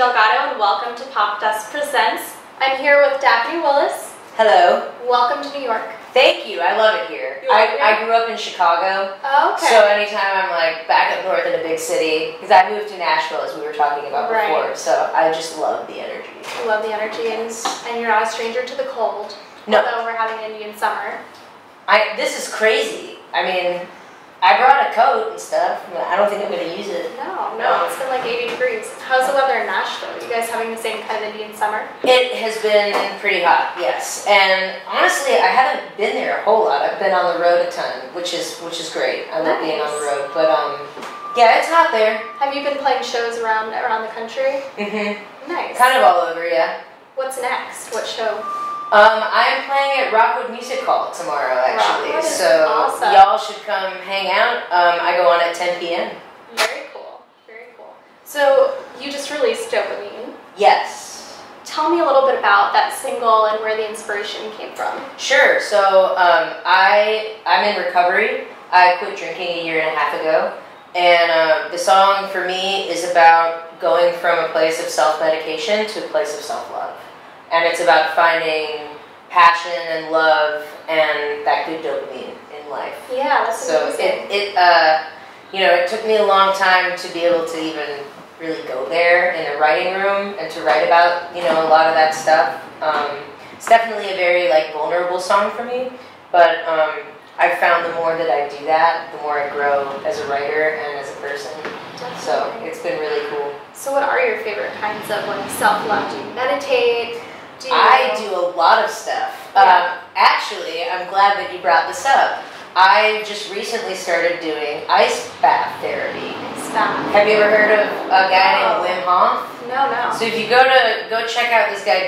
Delgado, and welcome to Pop Dust Presents. I'm here with Daphne Willis. Hello. Welcome to New York. Thank you. I love it here. I grew up in Chicago. Oh, okay. So anytime I'm like back up north in a big city, because I moved to Nashville as we were talking about before, so I just love the energy. I love the energy, and you're not a stranger to the cold. No. Although we're having Indian summer. This is crazy. I mean, I brought a coat and stuff, but I don't think I'm going to use it. No, it's been like 80 degrees. How's the weather in Nashville? Are you guys having the same kind of Indian summer? It has been pretty hot, yes. And honestly, I haven't been there a whole lot. I've been on the road a ton, which is great. I love being on the road. But yeah, it's hot there. Have you been playing shows around the country? Mm-hmm. Nice. Kind of all over, yeah. What's next? What show? I am playing at Rockwood Music Hall tomorrow, actually. Rockwood is so awesome. Y'all should come hang out. I go on at 10 p.m. Very cool. Very cool. So you just released Dopamine. Yes. Tell me a little bit about that single and where the inspiration came from. Sure. So I'm in recovery. I quit drinking a year and a half ago. And the song for me is about going from a place of self-medication to a place of self-love. And it's about finding passion and love and that good dopamine in life. Yeah, that's amazing. It took me a long time to be able to even really go there in a writing room and to write about, a lot of that stuff. It's definitely a very vulnerable song for me, but I've found the more that I do that, the more I grow as a writer and as a person. Definitely. So it's been really cool. So what are your favorite kinds of self-love? Do you meditate? I do a lot of stuff. Yeah. Actually, I'm glad that you brought this up. I just recently started doing ice bath therapy. Ice bath. Have you ever heard of a guy named Wim Hof? No. So if you go check out this guy,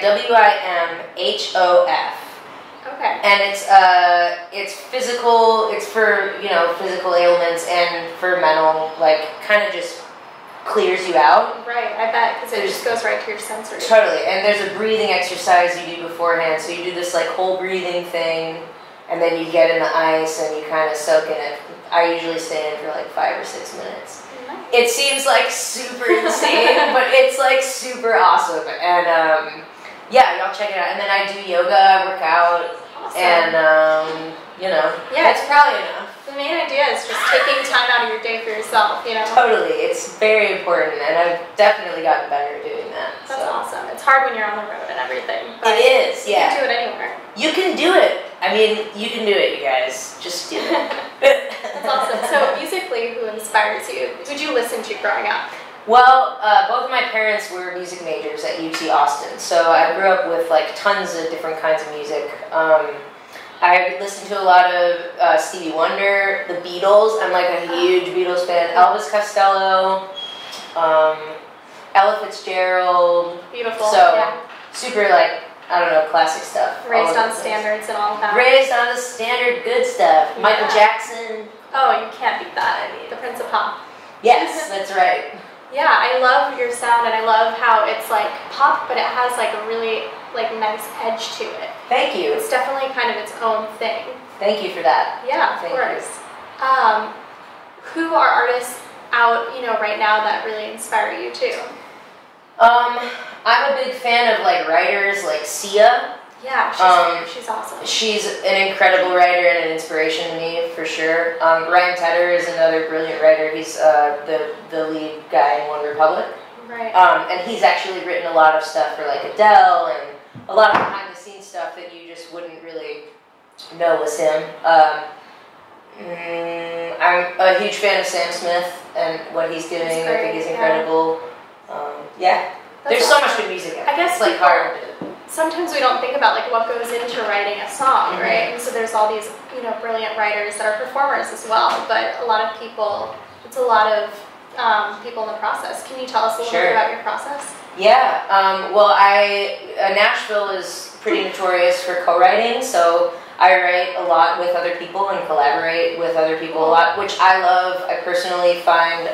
WIMHOF. Okay. And it's physical. It's for physical ailments and for mental, kind of just clears you out. Right, I bet, because it just goes right to your sensory. Totally, and there's a breathing exercise you do beforehand. So you do this whole breathing thing, and then you get in the ice and you kind of soak in it. I usually stay in for 5 or 6 minutes. Nice. It seems super insane, but it's super awesome. And yeah, y'all check it out. And then I do yoga, I work out, awesome. And yeah, that's probably enough. The main idea is just taking time out of your day for yourself, Totally, it's very important, and I've definitely gotten better at doing that. That's awesome. It's hard when you're on the road and everything. But it is, yeah. You can do it anywhere. You can do it. I mean, you can do it, you guys. Just do it. That's awesome. So musically, who inspires you? Who'd you listen to growing up? Well, both of my parents were music majors at UT Austin, so I grew up with tons of different kinds of music. I listened to a lot of Stevie Wonder, the Beatles. I'm a huge Beatles fan. Elvis Costello, Ella Fitzgerald. Beautiful. So yeah. super classic stuff. Raised on standards and all of that. Raised on the standard good stuff. Yeah. Michael Jackson. Oh, you can't beat that. The Prince of Pop. Yes, that's right. Yeah, I love your sound, and I love how it's pop, but it has a really nice edge to it. Thank you. It's definitely kind of its own thing. Thank you for that. Yeah, of course. Who are artists out, right now that really inspire you too? I'm a big fan of writers like Sia. Yeah, she's awesome. She's an incredible writer and an inspiration to me, for sure. Ryan Tedder is another brilliant writer. He's the lead guy in One Republic. Right. And he's actually written a lot of stuff for Adele and a lot of behind-the-scenes stuff that you just wouldn't really know was him. I'm a huge fan of Sam Smith and what he's doing. I think he's incredible. Yeah. There's so much good music out there. I guess it's hard to... Sometimes we don't think about what goes into writing a song, right? And so there's all these brilliant writers that are performers as well, but a lot of people, it's a lot of people in the process. Can you tell us a little bit about your process? Yeah, Nashville is pretty notorious for co-writing, so I write a lot with other people and collaborate with other people a lot, which I love. I personally find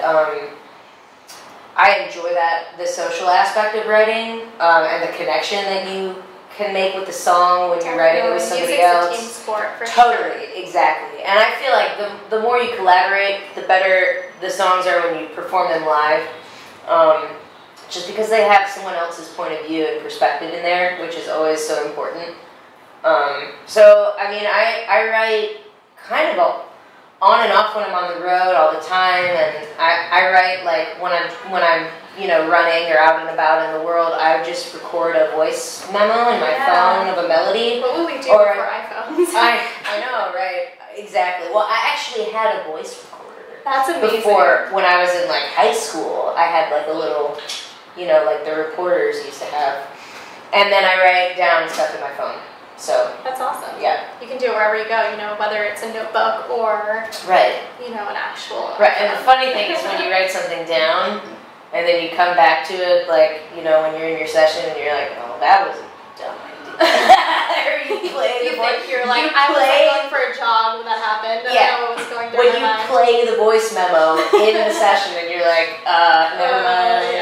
I enjoy the social aspect of writing and the connection that you can make with the song when you're writing it with somebody else. Music's a team sport, for totally, sure. Exactly. And I feel the more you collaborate, the better the songs are when you perform them live. just because they have someone else's point of view and perspective in there, which is always so important. So, I mean, I write kind of on and off when I'm on the road all the time, and I write like when I'm you know, running or out and about in the world. I would just record a voice memo in my phone of a melody. What would we do for iPhones? I know, right? Exactly. Well, I actually had a voice recorder. That's amazing. Before, when I was in like high school, I had like a little, you know, like the reporters used to have, and then I write down stuff in my phone. So that's awesome. Yeah. You can do it wherever you go, you know, whether it's a notebook or you know, an actual and the funny thing is when you write something down and then you come back to it, like, you know, when you're in your session and you're like, oh, that was a dumb idea. Or you play the voice. You're like, I was like going for a jog when that happened. I don't know what was going through my mind. When you play the voice memo in the session and you're like, never mind.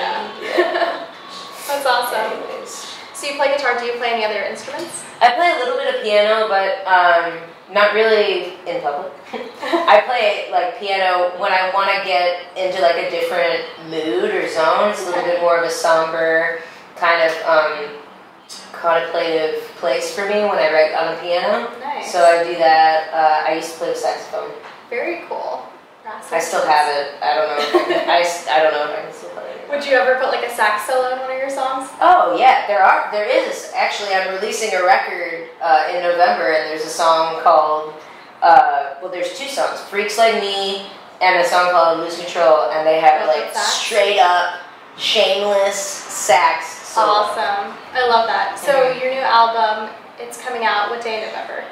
That's awesome. Anyways. So you play guitar, do you play any other instruments? I play a little bit of piano, but not really in public. I play like piano when I want to get into like a different mood or zone. It's a little bit more of a somber kind of contemplative place for me when I write on a piano. Nice. So I do that. I used to play the saxophone. Very cool. I still have it. I don't know if I can, I don't know if I can still play it. Would you ever put like a sax solo in one of your songs? Oh yeah, there is. Actually, I'm releasing a record in November, and there's a song called, well, there's two songs, Freaks Like Me, and a song called Lose Control, and they have like straight up, shameless sax solo. Awesome. I love that. So your new album, it's coming out, what day in November?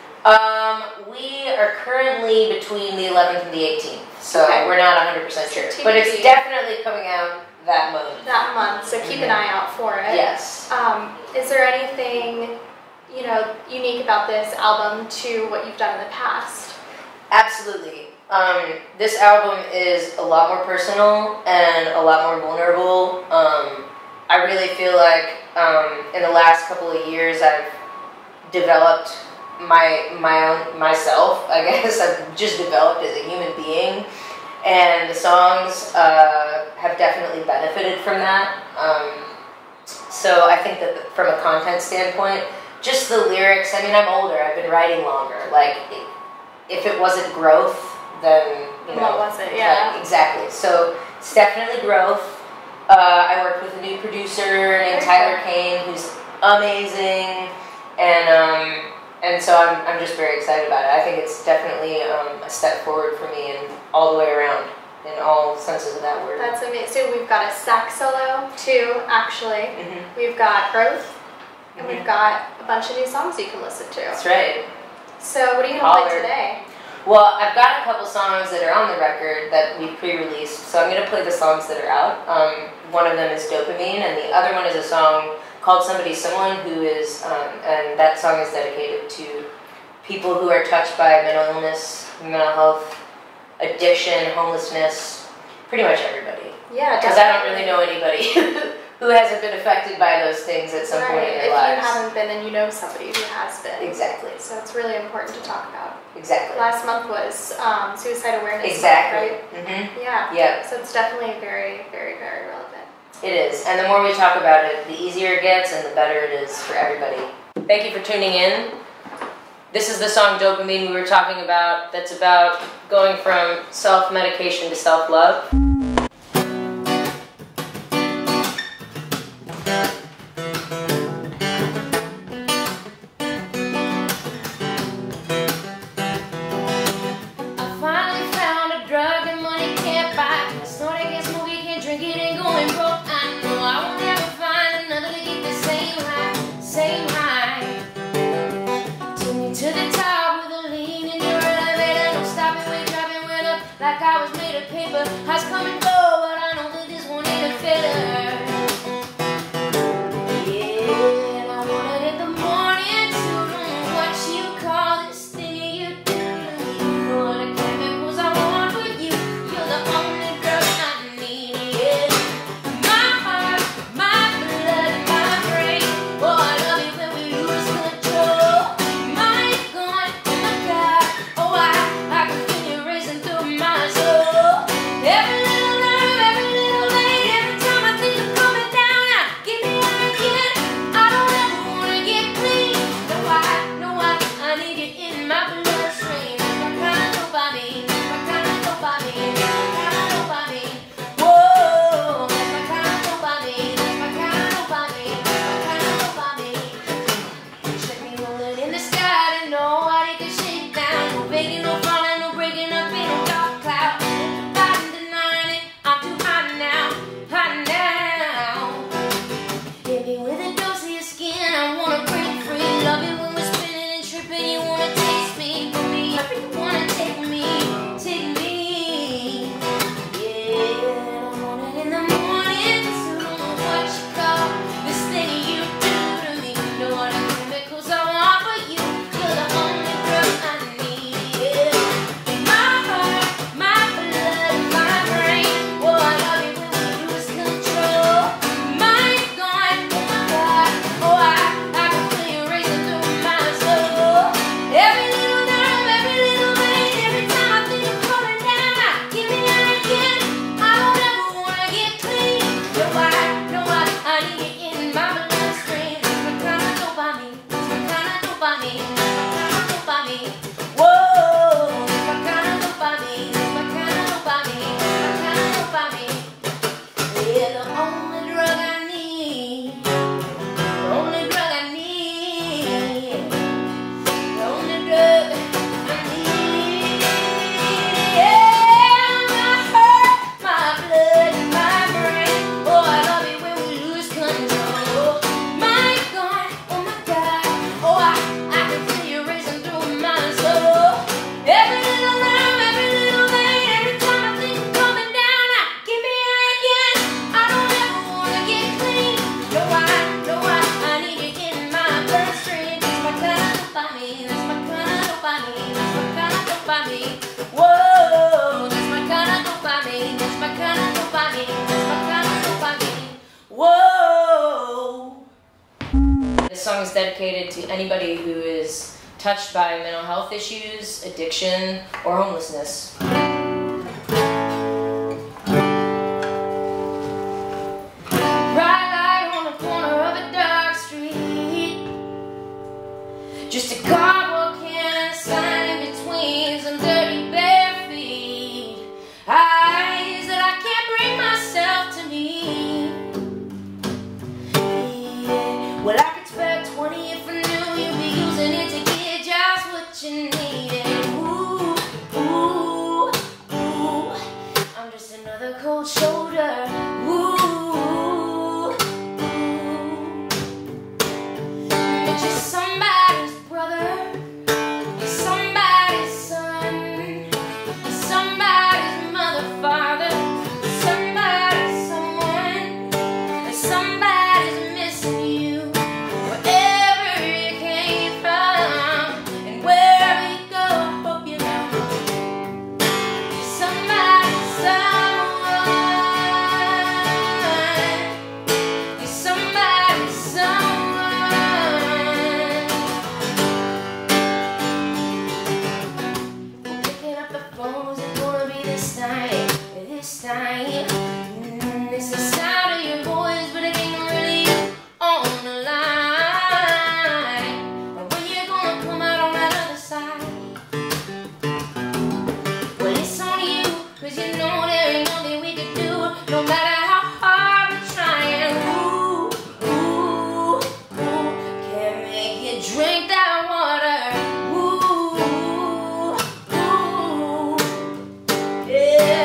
We are currently between the 11th and the 18th, so we're not 100% sure. TBD. But it's definitely coming out that month. That month, so keep an eye out for it. Yes. Is there anything, you know, unique about this album to what you've done in the past? Absolutely. This album is a lot more personal and a lot more vulnerable. I really feel like in the last couple of years I've developed myself, I guess. I've just developed as a human being, and the songs have definitely benefited from that. So I think that from a content standpoint, just the lyrics, I mean, I'm older, I've been writing longer. Like, if it wasn't growth, then, you know. What was it? Yeah. Like, exactly. So it's definitely growth. I worked with a new producer named Tyler Kane, who's amazing, and so I'm just very excited about it. I think it's definitely a step forward for me and all the way around in all senses of that word. That's amazing. So we've got a sax solo, two actually. We've got growth, and we've got a bunch of new songs you can listen to. That's right. So what are you going to play today? Well, I've got a couple songs that are on the record that we pre-released, so I'm going to play the songs that are out. One of them is Dopamine, and the other one is a song called Somebody Someone, who is, and that song is dedicated to people who are touched by mental illness, mental health, addiction, homelessness, pretty much everybody. Yeah, because I don't really know anybody who hasn't been affected by those things at some point in their lives. If you haven't been, then you know somebody who has been. Exactly. So it's really important to talk about. Exactly. Last month was Suicide Awareness Exactly. Month, right? Yeah. Yeah. So it's definitely very, very, very relevant. It is. And the more we talk about it, the easier it gets and the better it is for everybody. Thank you for tuning in. This is the song Dopamine we were talking about, that's about going from self-medication to self-love. Like I was made of paper, I was coming forward, I know that this one ain't a failure. Yeah, and I wanna hit the morning tune, what you call this thing you do. You know the chemicals I want with you, you're the only girl I need. Yeah. My heart, my blood, my brain, oh I love it when we lose control. My gun, my God, oh I can feel you racing through my soul. Every little night, every little late, every time I think of dopamine. Whoa, that's my kind of dopamine. That's my kind of dopamine. That's my kind of dopamine. Whoa. This song is dedicated to anybody who is touched by mental health issues, addiction, or homelessness. Just a cardboard can and a sign in between some dirty bare feet. Eyes that I can't bring myself to meet. Yeah. Well, I could spare 20 if I knew you'd be using it to get just what you needed. Ooh, ooh, ooh. I'm just another cold shoulder. Ooh. This time, it's the sound of your voice, but it ain't really on the line. But when you're gonna come out on that other side? Well, it's on you, 'cause you know there ain't nothing we can do, no matter how hard we're trying. Ooh, ooh, ooh, can't make you drink that water. Ooh, ooh, yeah.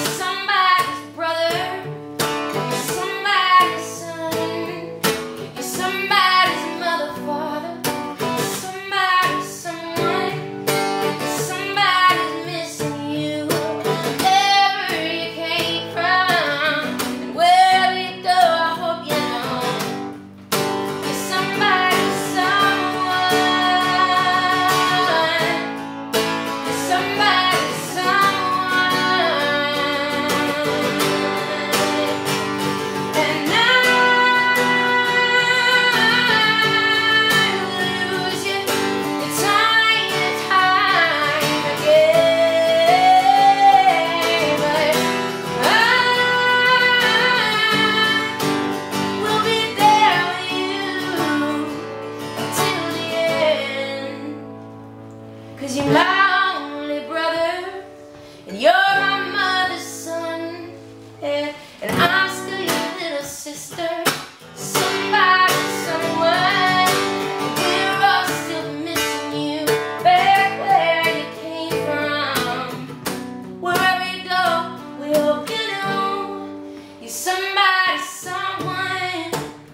Cause you're my only brother, and you're my mother's son, yeah. And I'm still your little sister, somebody, someone. We're all still missing you, back where you came from. Wherever you go, we hope you know you're somebody, someone,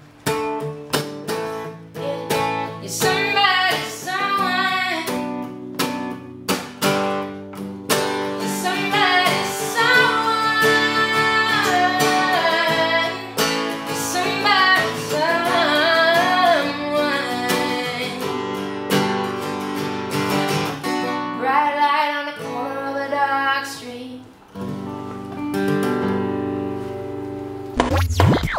yeah. You're somebody, someone. Bright light on the corner of a dark street.